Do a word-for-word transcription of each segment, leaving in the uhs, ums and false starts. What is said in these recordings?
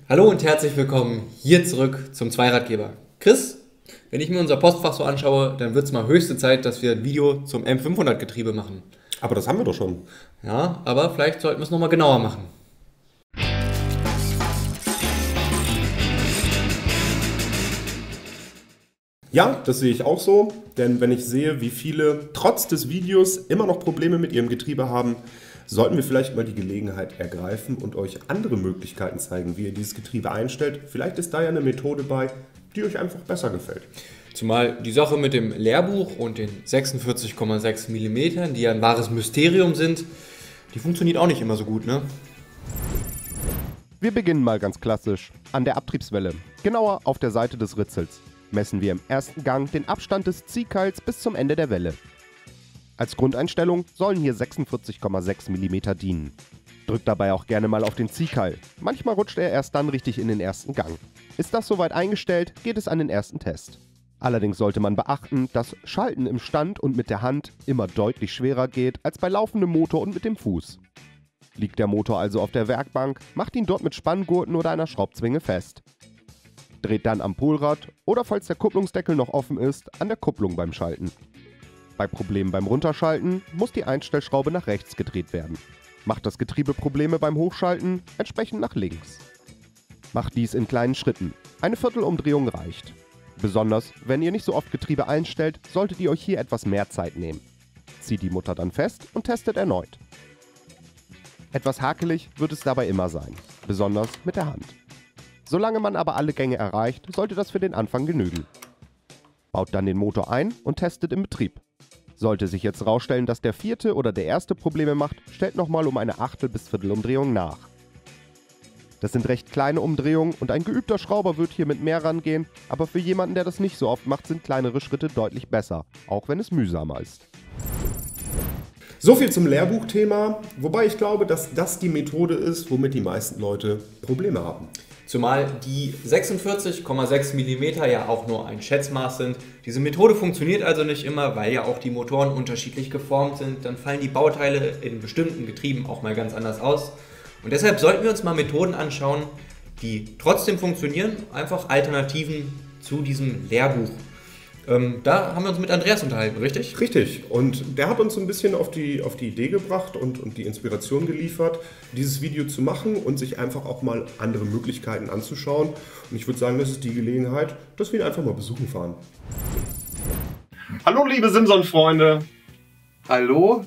Hallo und herzlich willkommen hier zurück zum Zweiradgeber. Chris, wenn ich mir unser Postfach so anschaue, dann wird es mal höchste Zeit, dass wir ein Video zum M fünfhundert Getriebe machen. Aber das haben wir doch schon. Ja, aber vielleicht sollten wir es nochmal genauer machen. Ja, das sehe ich auch so, denn wenn ich sehe, wie viele trotz des Videos immer noch Probleme mit ihrem Getriebe haben, sollten wir vielleicht mal die Gelegenheit ergreifen und euch andere Möglichkeiten zeigen, wie ihr dieses Getriebe einstellt. Vielleicht ist da ja eine Methode bei, die euch einfach besser gefällt. Zumal die Sache mit dem Lehrbuch und den sechsundvierzig Komma sechs Millimeter, die ja ein wahres Mysterium sind, die funktioniert auch nicht immer so gut, ne? Wir beginnen mal ganz klassisch an der Abtriebswelle, genauer auf der Seite des Ritzels. Messen wir im ersten Gang den Abstand des Ziehkeils bis zum Ende der Welle. Als Grundeinstellung sollen hier sechsundvierzig Komma sechs Millimeter dienen. Drückt dabei auch gerne mal auf den Ziehkeil. Manchmal rutscht er erst dann richtig in den ersten Gang. Ist das soweit eingestellt, geht es an den ersten Test. Allerdings sollte man beachten, dass Schalten im Stand und mit der Hand immer deutlich schwerer geht als bei laufendem Motor und mit dem Fuß. Liegt der Motor also auf der Werkbank, macht ihn dort mit Spanngurten oder einer Schraubzwinge fest. Dreht dann am Polrad oder, falls der Kupplungsdeckel noch offen ist, an der Kupplung beim Schalten. Bei Problemen beim Runterschalten muss die Einstellschraube nach rechts gedreht werden. Macht das Getriebe Probleme beim Hochschalten, entsprechend nach links. Macht dies in kleinen Schritten. Eine Viertelumdrehung reicht. Besonders, wenn ihr nicht so oft Getriebe einstellt, solltet ihr euch hier etwas mehr Zeit nehmen. Zieht die Mutter dann fest und testet erneut. Etwas hakelig wird es dabei immer sein, besonders mit der Hand. Solange man aber alle Gänge erreicht, sollte das für den Anfang genügen. Baut dann den Motor ein und testet im Betrieb. Sollte sich jetzt rausstellen, dass der vierte oder der erste Probleme macht, stellt nochmal um eine Achtel- bis Viertelumdrehung nach. Das sind recht kleine Umdrehungen und ein geübter Schrauber wird hier mit mehr rangehen, aber für jemanden, der das nicht so oft macht, sind kleinere Schritte deutlich besser, auch wenn es mühsamer ist. So viel zum Lehrbuchthema, wobei ich glaube, dass das die Methode ist, womit die meisten Leute Probleme haben. Zumal die sechsundvierzig Komma sechs Millimeter ja auch nur ein Schätzmaß sind. Diese Methode funktioniert also nicht immer, weil ja auch die Motoren unterschiedlich geformt sind. Dann fallen die Bauteile in bestimmten Getrieben auch mal ganz anders aus. Und deshalb sollten wir uns mal Methoden anschauen, die trotzdem funktionieren, einfach Alternativen zu diesem Lehrbuch. Ähm, da haben wir uns mit Andreas unterhalten, richtig? Richtig. Und der hat uns so ein bisschen auf die, auf die Idee gebracht und, und die Inspiration geliefert, dieses Video zu machen und sich einfach auch mal andere Möglichkeiten anzuschauen. Und ich würde sagen, das ist die Gelegenheit, dass wir ihn einfach mal besuchen fahren. Hallo liebe Simson-Freunde. Hallo?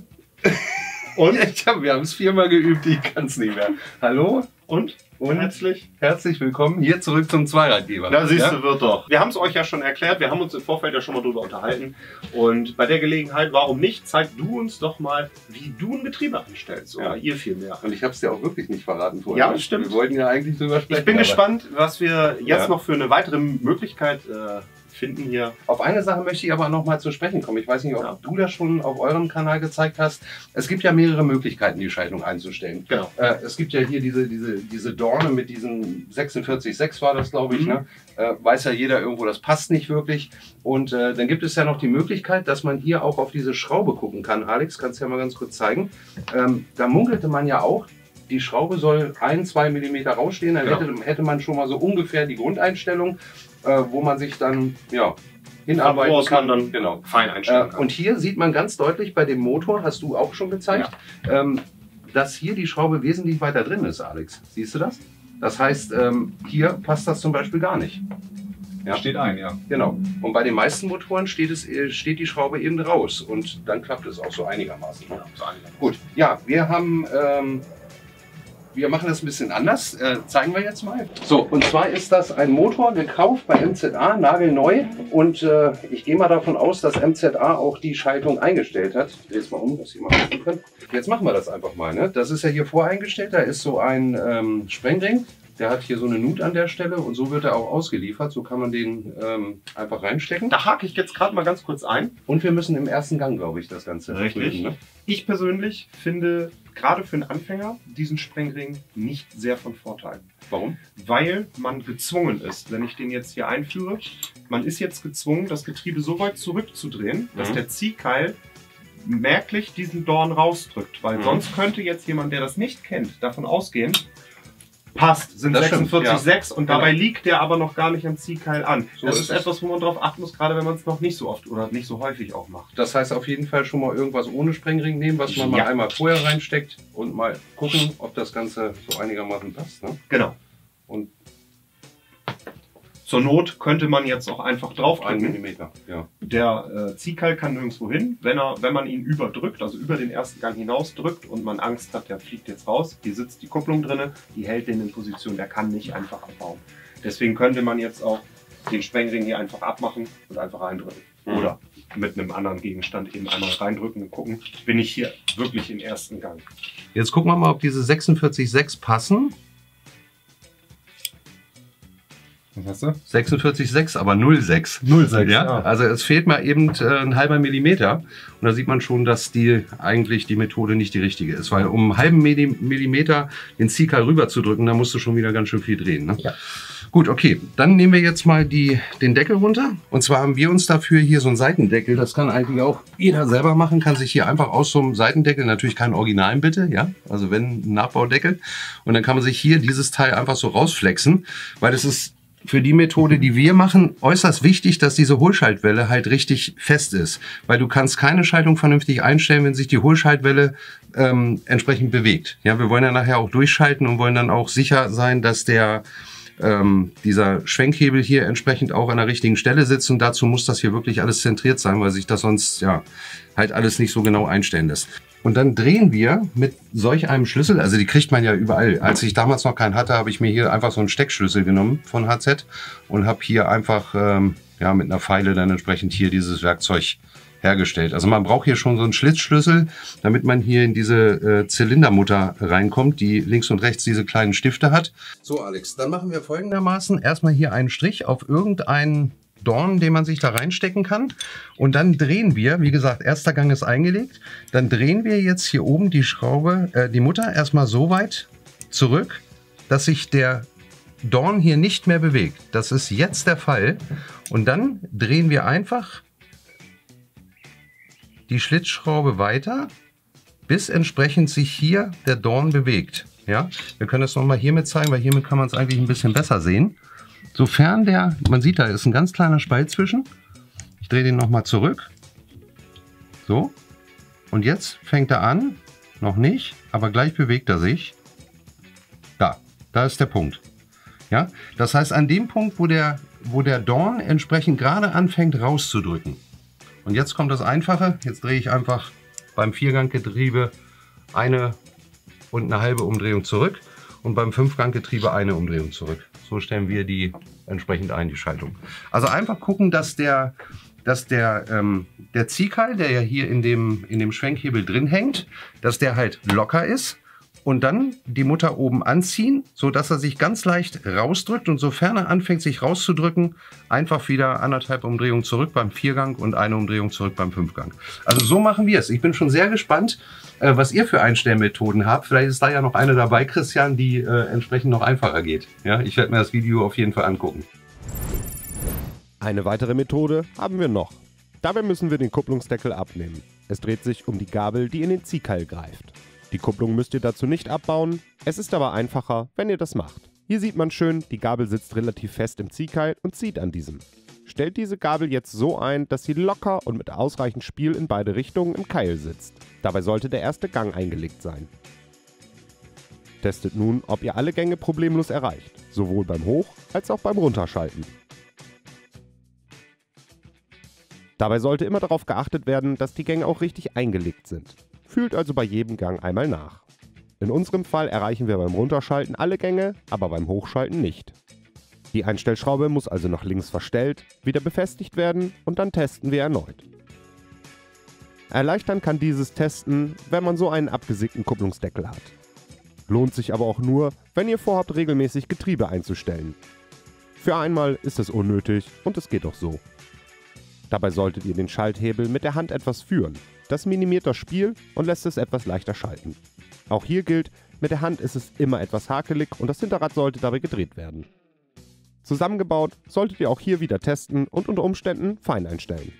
Und? Ich hab, wir haben es viermal geübt, ich kann es nicht mehr. Hallo? Und? Und? Herzlich. Herzlich willkommen hier zurück zum Zweiradgeber. Da siehst ja? du, wird doch. Wir haben es euch ja schon erklärt, wir haben uns im Vorfeld ja schon mal darüber unterhalten. Und bei der Gelegenheit, warum nicht, zeig du uns doch mal, wie du ein Getriebe anstellst. Oder Ja. ihr vielmehr. Und ich habe es dir auch wirklich nicht verraten vorher. Ja, das stimmt. Wir wollten ja eigentlich drüber sprechen. Ich bin aber gespannt, was wir jetzt Ja. noch für eine weitere Möglichkeit äh, finden hier. Auf eine Sache möchte ich aber noch mal zu sprechen kommen. Ich weiß nicht, ob Ja. du das schon auf eurem Kanal gezeigt hast. Es gibt ja mehrere Möglichkeiten, die Schaltung einzustellen. Genau. Äh, es gibt ja hier diese, diese, diese Dorne mit diesen sechsundvierzig Komma sechs war das, glaube ich. Mhm. Ne? Äh, weiß ja jeder irgendwo, das passt nicht wirklich. Und äh, dann gibt es ja noch die Möglichkeit, dass man hier auch auf diese Schraube gucken kann. Alex, kannst du ja mal ganz kurz zeigen. Ähm, da munkelte man ja auch, die Schraube soll ein, zwei Millimeter rausstehen. Dann Genau. hätte, hätte man schon mal so ungefähr die Grundeinstellung, äh, wo man sich dann ja, hinarbeiten Woraus kann. man dann Genau. fein einstellen Äh, kann. und hier sieht man ganz deutlich bei dem Motor, hast du auch schon gezeigt, ähm, dass hier die Schraube wesentlich weiter drin ist, Alex. Siehst du das? Das heißt, ähm, hier passt das zum Beispiel gar nicht. Ja. Steht ein, ja. Genau. Und bei den meisten Motoren steht, es, äh, steht die Schraube eben raus und dann klappt es auch so einigermaßen. Ne? So einigermaßen. Gut, ja, wir haben, ähm, wir machen das ein bisschen anders, äh, zeigen wir jetzt mal. So, und zwar ist das ein Motor gekauft bei M Z A, nagelneu. Und äh, ich gehe mal davon aus, dass M Z A auch die Schaltung eingestellt hat. Ich drehe es mal um, dass ihr mal gucken könnt. Jetzt machen wir das einfach mal. Ne? Das ist ja hier voreingestellt, da ist so ein ähm, Sprengring. Der hat hier so eine Nut an der Stelle und so wird er auch ausgeliefert. So kann man den ähm, einfach reinstecken. Da hake ich jetzt gerade mal ganz kurz ein. Und wir müssen im ersten Gang, glaube ich, das Ganze Richtig. prüfen, ne? Ich persönlich finde gerade für einen Anfänger diesen Sprengring nicht sehr von Vorteil. Warum? Weil man gezwungen ist, wenn ich den jetzt hier einführe, man ist jetzt gezwungen, das Getriebe so weit zurückzudrehen, dass Mhm. der Ziehkeil merklich diesen Dorn rausdrückt. Weil Mhm. sonst könnte jetzt jemand, der das nicht kennt, davon ausgehen, passt, sind Das stimmt, sechsundvierzig Komma sechs ja. und dabei Genau. liegt der aber noch gar nicht am Ziehkeil an. So das ist ist es. etwas, wo man drauf achten muss, gerade wenn man es noch nicht so oft oder nicht so häufig auch macht. Das heißt auf jeden Fall schon mal irgendwas ohne Sprengring nehmen, was man Ja. mal einmal vorher reinsteckt und mal gucken, ob das Ganze so einigermaßen passt. Ne? Genau. Und Zur Not könnte man jetzt auch einfach ein draufdrücken. Millimeter. Ja. Der äh, Ziehkeil kann nirgendwo hin. Wenn, er, wenn man ihn überdrückt, also über den ersten Gang hinaus drückt und man Angst hat, der fliegt jetzt raus, hier sitzt die Kupplung drin, die hält den in Position, der kann nicht einfach abbauen. Deswegen könnte man jetzt auch den Sprengring hier einfach abmachen und einfach reindrücken. Mhm. Oder mit einem anderen Gegenstand eben einmal reindrücken und gucken, bin ich hier wirklich im ersten Gang. Jetzt gucken wir mal, ob diese sechsundvierzig Komma sechs passen. Was hast du? sechsundvierzig Komma sechs, aber null Komma sechs. null Komma sechs, Ja, ja. also es fehlt mal eben äh, ein halber Millimeter. Und da sieht man schon, dass die eigentlich die Methode nicht die richtige ist. Weil um einen halben Milli- Millimeter den Ziehkeil rüber zu drücken, da musst du schon wieder ganz schön viel drehen. Ne? Ja. Gut, okay. Dann nehmen wir jetzt mal die, den Deckel runter. Und zwar haben wir uns dafür hier so einen Seitendeckel. Das kann eigentlich auch jeder selber machen. Kann sich hier einfach aus so einem Seitendeckel, natürlich keinen originalen bitte, ja. Also wenn, ein Nachbaudeckel. Und dann kann man sich hier dieses Teil einfach so rausflexen. Weil es ist für die Methode, die wir machen, äußerst wichtig, dass diese Hohlschaltwelle halt richtig fest ist. Weil du kannst keine Schaltung vernünftig einstellen, wenn sich die Hohlschaltwelle ähm, entsprechend bewegt. Ja, wir wollen ja nachher auch durchschalten und wollen dann auch sicher sein, dass der ähm, dieser Schwenkhebel hier entsprechend auch an der richtigen Stelle sitzt. Und dazu muss das hier wirklich alles zentriert sein, weil sich das sonst ja halt alles nicht so genau einstellen lässt. Und dann drehen wir mit solch einem Schlüssel, also die kriegt man ja überall. Als ich damals noch keinen hatte, habe ich mir hier einfach so einen Steckschlüssel genommen von H Z und habe hier einfach ähm, ja, mit einer Feile dann entsprechend hier dieses Werkzeug hergestellt. Also man braucht hier schon so einen Schlitzschlüssel, damit man hier in diese äh, Zylindermutter reinkommt, die links und rechts diese kleinen Stifte hat. So Alex, dann machen wir folgendermaßen erstmal hier einen Strich auf irgendeinen Dorn, den man sich da reinstecken kann. Und dann drehen wir, wie gesagt, erster Gang ist eingelegt, dann drehen wir jetzt hier oben die Schraube, äh, die Mutter erstmal so weit zurück, dass sich der Dorn hier nicht mehr bewegt. Das ist jetzt der Fall. Und dann drehen wir einfach die Schlitzschraube weiter, bis entsprechend sich hier der Dorn bewegt. Ja? Wir können das nochmal hiermit zeigen, weil hiermit kann man es eigentlich ein bisschen besser sehen. Sofern der, man sieht, da ist ein ganz kleiner Spalt zwischen. Ich drehe den nochmal zurück. So. Und jetzt fängt er an. Noch nicht, aber gleich bewegt er sich. Da, da ist der Punkt. Ja, das heißt, an dem Punkt, wo der, wo der Dorn entsprechend gerade anfängt rauszudrücken. Und jetzt kommt das Einfache. Jetzt drehe ich einfach beim Vierganggetriebe eine und eine halbe Umdrehung zurück. Und beim Fünfganggetriebe eine Umdrehung zurück. So stellen wir die entsprechend ein, die Schaltung. Also einfach gucken, dass der, dass der, ähm, der Ziehkeil, der ja hier in dem, in dem Schwenkhebel drin hängt, dass der halt locker ist. Und dann die Mutter oben anziehen, sodass er sich ganz leicht rausdrückt. Und sofern er anfängt, sich rauszudrücken, einfach wieder anderthalb Umdrehungen zurück beim Viergang und eine Umdrehung zurück beim Fünfgang. Also so machen wir es. Ich bin schon sehr gespannt, äh, was ihr für Einstellmethoden habt. Vielleicht ist da ja noch eine dabei, Christian, die äh, entsprechend noch einfacher geht. Ja, ich werde mir das Video auf jeden Fall angucken. Eine weitere Methode haben wir noch. Dabei müssen wir den Kupplungsdeckel abnehmen. Es dreht sich um die Gabel, die in den Ziehkeil greift. Die Kupplung müsst ihr dazu nicht abbauen, es ist aber einfacher, wenn ihr das macht. Hier sieht man schön, die Gabel sitzt relativ fest im Ziehkeil und zieht an diesem. Stellt diese Gabel jetzt so ein, dass sie locker und mit ausreichend Spiel in beide Richtungen im Keil sitzt. Dabei sollte der erste Gang eingelegt sein. Testet nun, ob ihr alle Gänge problemlos erreicht, sowohl beim Hoch- als auch beim Runterschalten. Dabei sollte immer darauf geachtet werden, dass die Gänge auch richtig eingelegt sind. Fühlt also bei jedem Gang einmal nach. In unserem Fall erreichen wir beim Runterschalten alle Gänge, aber beim Hochschalten nicht. Die Einstellschraube muss also nach links verstellt, wieder befestigt werden und dann testen wir erneut. Erleichtern kann dieses Testen, wenn man so einen abgesägten Kupplungsdeckel hat. Lohnt sich aber auch nur, wenn ihr vorhabt, regelmäßig Getriebe einzustellen. Für einmal ist es unnötig und es geht auch so. Dabei solltet ihr den Schalthebel mit der Hand etwas führen. Das minimiert das Spiel und lässt es etwas leichter schalten. Auch hier gilt, mit der Hand ist es immer etwas hakelig und das Hinterrad sollte dabei gedreht werden. Zusammengebaut solltet ihr auch hier wieder testen und unter Umständen fein einstellen.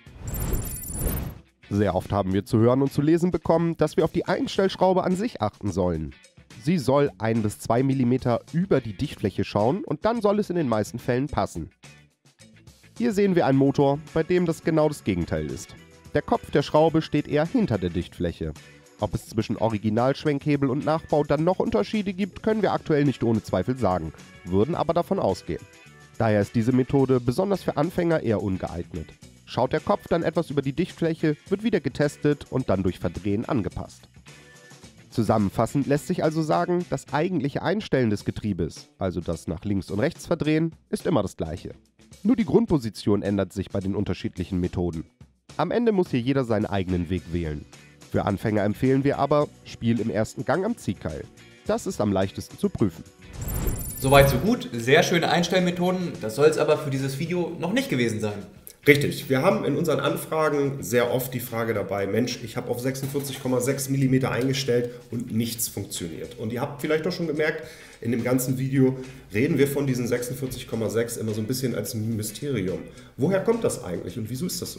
Sehr oft haben wir zu hören und zu lesen bekommen, dass wir auf die Einstellschraube an sich achten sollen. Sie soll ein bis zwei Millimeter über die Dichtfläche schauen und dann soll es in den meisten Fällen passen. Hier sehen wir einen Motor, bei dem das genau das Gegenteil ist. Der Kopf der Schraube steht eher hinter der Dichtfläche. Ob es zwischen Originalschwenkhebel und Nachbau dann noch Unterschiede gibt, können wir aktuell nicht ohne Zweifel sagen, würden aber davon ausgehen. Daher ist diese Methode besonders für Anfänger eher ungeeignet. Schaut der Kopf dann etwas über die Dichtfläche, wird wieder getestet und dann durch Verdrehen angepasst. Zusammenfassend lässt sich also sagen, das eigentliche Einstellen des Getriebes, also das nach links und rechts verdrehen, ist immer das gleiche. Nur die Grundposition ändert sich bei den unterschiedlichen Methoden. Am Ende muss hier jeder seinen eigenen Weg wählen. Für Anfänger empfehlen wir aber, Spiel im ersten Gang am Ziehkeil. Das ist am leichtesten zu prüfen. Soweit so gut, sehr schöne Einstellmethoden, das soll es aber für dieses Video noch nicht gewesen sein. Richtig, wir haben in unseren Anfragen sehr oft die Frage dabei, Mensch, ich habe auf sechsundvierzig Komma sechs Millimeter eingestellt und nichts funktioniert. Und ihr habt vielleicht auch schon gemerkt, in dem ganzen Video reden wir von diesen sechsundvierzig Komma sechs immer so ein bisschen als Mysterium. Woher kommt das eigentlich und wieso ist das so?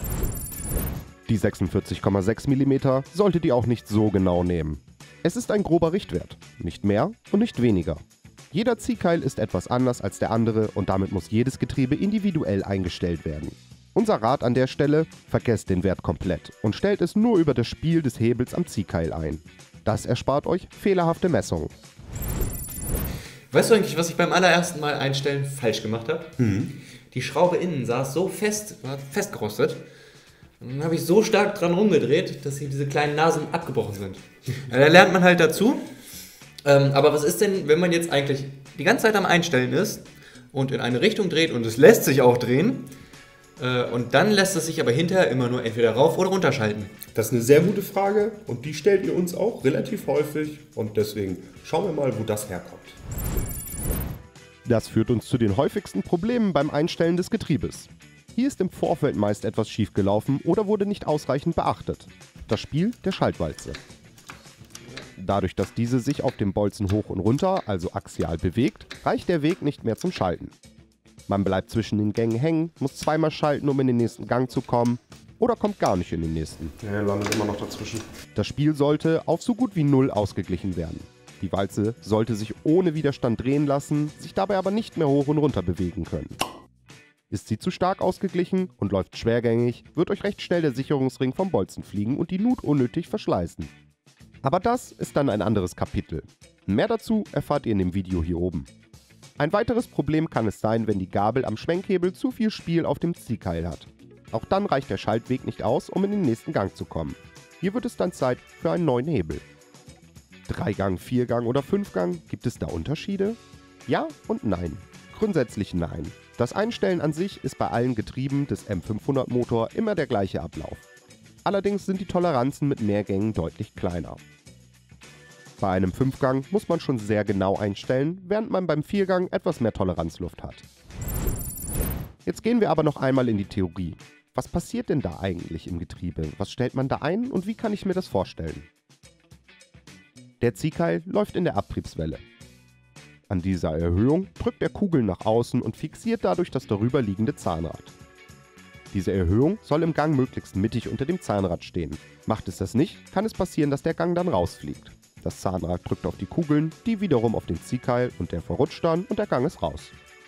Die sechsundvierzig Komma sechs Millimeter solltet ihr auch nicht so genau nehmen. Es ist ein grober Richtwert, nicht mehr und nicht weniger. Jeder Ziehkeil ist etwas anders als der andere und damit muss jedes Getriebe individuell eingestellt werden. Unser Rat an der Stelle: vergesst den Wert komplett und stellt es nur über das Spiel des Hebels am Ziehkeil ein. Das erspart euch fehlerhafte Messungen. Weißt du eigentlich, was ich beim allerersten Mal einstellen falsch gemacht habe? Mhm. Die Schraube innen saß so fest, war festgerostet. Und dann habe ich so stark dran rumgedreht, dass hier diese kleinen Nasen abgebrochen sind. Ja, da lernt man halt dazu. Ähm, aber was ist denn, wenn man jetzt eigentlich die ganze Zeit am Einstellen ist und in eine Richtung dreht und es lässt sich auch drehen äh, und dann lässt es sich aber hinterher immer nur entweder rauf oder runterschalten? Das ist eine sehr gute Frage und die stellt ihr uns auch relativ häufig und deswegen schauen wir mal, wo das herkommt. Das führt uns zu den häufigsten Problemen beim Einstellen des Getriebes. Hier ist im Vorfeld meist etwas schief gelaufen oder wurde nicht ausreichend beachtet. Das Spiel der Schaltwalze. Dadurch, dass diese sich auf dem Bolzen hoch und runter, also axial bewegt, reicht der Weg nicht mehr zum Schalten. Man bleibt zwischen den Gängen hängen, muss zweimal schalten, um in den nächsten Gang zu kommen, oder kommt gar nicht in den nächsten. Ja, landet immer noch dazwischen. Das Spiel sollte auf so gut wie null ausgeglichen werden. Die Walze sollte sich ohne Widerstand drehen lassen, sich dabei aber nicht mehr hoch und runter bewegen können. Ist sie zu stark ausgeglichen und läuft schwergängig, wird euch recht schnell der Sicherungsring vom Bolzen fliegen und die Nut unnötig verschleißen. Aber das ist dann ein anderes Kapitel. Mehr dazu erfahrt ihr in dem Video hier oben. Ein weiteres Problem kann es sein, wenn die Gabel am Schwenkhebel zu viel Spiel auf dem Ziehkeil hat. Auch dann reicht der Schaltweg nicht aus, um in den nächsten Gang zu kommen. Hier wird es dann Zeit für einen neuen Hebel. Dreigang, Viergang oder Fünfgang, gibt es da Unterschiede? Ja und nein. Grundsätzlich nein. Das Einstellen an sich ist bei allen Getrieben des M fünfhundert Motor immer der gleiche Ablauf. Allerdings sind die Toleranzen mit mehr Gängen deutlich kleiner. Bei einem Fünfgang muss man schon sehr genau einstellen, während man beim Viergang etwas mehr Toleranzluft hat. Jetzt gehen wir aber noch einmal in die Theorie. Was passiert denn da eigentlich im Getriebe? Was stellt man da ein und wie kann ich mir das vorstellen? Der Ziehkeil läuft in der Abtriebswelle. An dieser Erhöhung drückt er Kugeln nach außen und fixiert dadurch das darüber liegende Zahnrad. Diese Erhöhung soll im Gang möglichst mittig unter dem Zahnrad stehen. Macht es das nicht, kann es passieren, dass der Gang dann rausfliegt. Das Zahnrad drückt auf die Kugeln, die wiederum auf den Ziehkeil und der verrutscht dann und der Gang ist raus.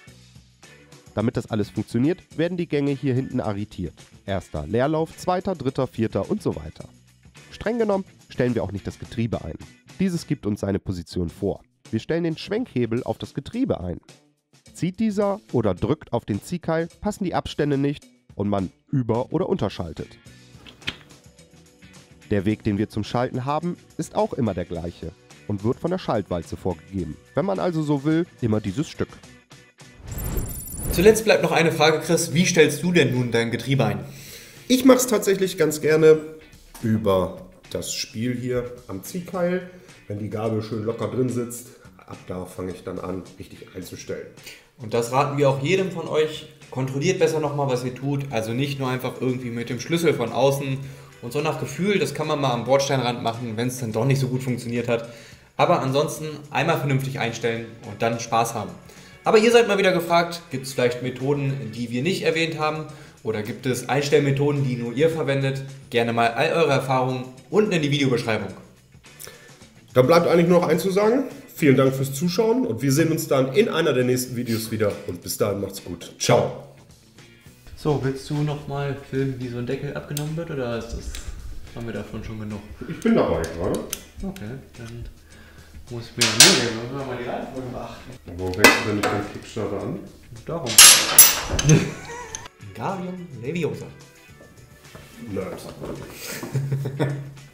Damit das alles funktioniert, werden die Gänge hier hinten arretiert. Erster Leerlauf, zweiter, dritter, vierter und so weiter. Streng genommen stellen wir auch nicht das Getriebe ein. Dieses gibt uns seine Position vor. Wir stellen den Schwenkhebel auf das Getriebe ein. Zieht dieser oder drückt auf den Ziehkeil, passen die Abstände nicht und man über- oder unterschaltet. Der Weg, den wir zum Schalten haben, ist auch immer der gleiche und wird von der Schaltwalze vorgegeben. Wenn man also so will, immer dieses Stück. Zuletzt bleibt noch eine Frage, Chris. Wie stellst du denn nun dein Getriebe ein? Ich mache es tatsächlich ganz gerne über das Spiel hier am Ziehkeil. Wenn die Gabel schön locker drin sitzt, ab da fange ich dann an, richtig einzustellen. Und das raten wir auch jedem von euch. Kontrolliert besser nochmal, was ihr tut. Also nicht nur einfach irgendwie mit dem Schlüssel von außen und so nach Gefühl. Das kann man mal am Bordsteinrand machen, wenn es dann doch nicht so gut funktioniert hat. Aber ansonsten einmal vernünftig einstellen und dann Spaß haben. Aber ihr seid mal wieder gefragt, gibt es vielleicht Methoden, die wir nicht erwähnt haben? Oder gibt es Einstellmethoden, die nur ihr verwendet? Gerne mal all eure Erfahrungen unten in die Videobeschreibung. Dann bleibt eigentlich nur noch eins zu sagen. Vielen Dank fürs Zuschauen und wir sehen uns dann in einer der nächsten Videos wieder. Und bis dahin macht's gut. Ciao. So, willst du noch mal filmen, wie so ein Deckel abgenommen wird, oder ist das, haben wir davon schon genug? Ich bin dabei gerade. Okay, dann muss ich mir Mühe geben, müssen wir mal die Reihenfolge beachten. Warum fängst du denn mit deinem Kickstarter an? Darum. Wingardium Leviosa. Nerd.